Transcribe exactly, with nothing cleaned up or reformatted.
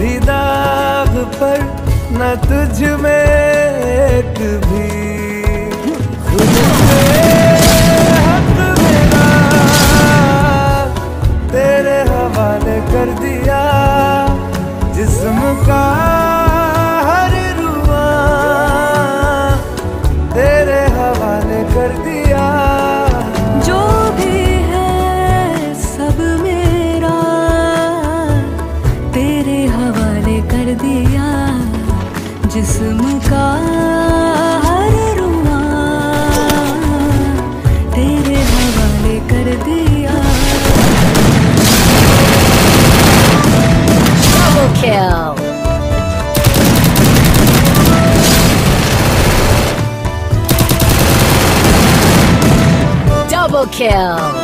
भी दाग पर न तुझ में एक भी खुद से हक मेरा तेरे हवाले कर दिया। जिस्म का हर रुआ तेरे हवाले कर दिया। जो भी है सब मेरा तेरे हवाले कर दिया। जिस्म का हर रुआ तेरे हवाले कर दिया। Double kill. Double kill.